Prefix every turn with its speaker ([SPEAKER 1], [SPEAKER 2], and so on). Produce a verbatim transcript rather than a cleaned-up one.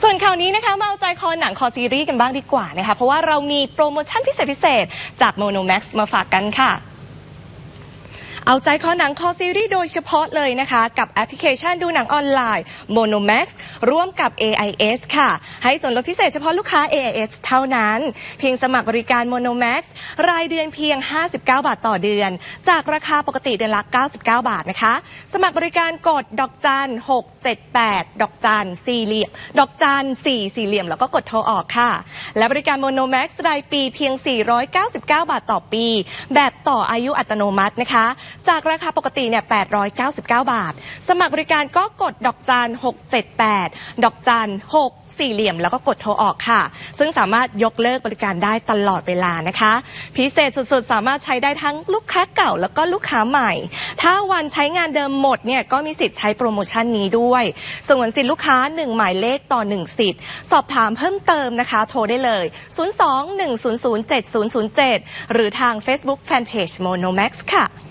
[SPEAKER 1] ส่วนข่าวนี้นะคะมาเอาใจคอหนังคอซีรีส์กันบ้างดีกว่านะคะเพราะว่าเรามีโปรโมชั่นพิเศษพิเศษจาก Monomax มาฝากกันค่ะเอาใจคอหนังคอซีรีส์โดยเฉพาะเลยนะคะกับแอปพลิเคชันดูหนังออนไลน์ Monomax ร่วมกับ เอ ไอ เอส ค่ะให้ส่วนลดพิเศษเฉพาะลูกค้า เอ ไอ เอส เท่านั้นเพียงสมัครบริการ Monomax รายเดือนเพียงห้าสิบเก้าบาทต่อเดือนจากราคาปกติเดือนละเก้าสิบเก้าบาทนะคะสมัครบริการกดดอกจันหกเจ็ดแปดดอกจันสี่เหลี่ยมดอกจันสี่สี่เหลี่ยมแล้วก็กดโทรออกค่ะและบริการ Monomax รายปีเพียงสี่ร้อยเก้าสิบเก้าบาทต่อปีแบบต่ออายุอัตโนมัตินะคะจากราคาปกติเนี่ยแปดร้อยเก้าสิบเก้าบาทสมัครบริการก็กดดอกจันหกเจ็ดแปดดอกจันหกสี่เหลี่ยมแล้วก็กดโทรออกค่ะซึ่งสามารถยกเลิกบริการได้ตลอดเวลานะคะพิเศษสุดๆสามารถใช้ได้ทั้งลูกค้าเก่าแล้วก็ลูกค้าใหม่ถ้าวันใช้งานเดิมหมดเนี่ยก็มีสิทธิ์ใช้โปรโมชั่นนี้ด้วยส่วนสิทธิ์ลูกค้าหนึ่งหมายเลขต่อหนึ่งสิทธิ์สอบถามเพิ่มเติมนะคะโทรได้เลยศูนย์ สอง หนึ่ง ศูนย์ ศูนย์ เจ็ด ศูนย์ ศูนย์ เจ็ดหรือทาง Facebook Fanpage Monomax ค่ะ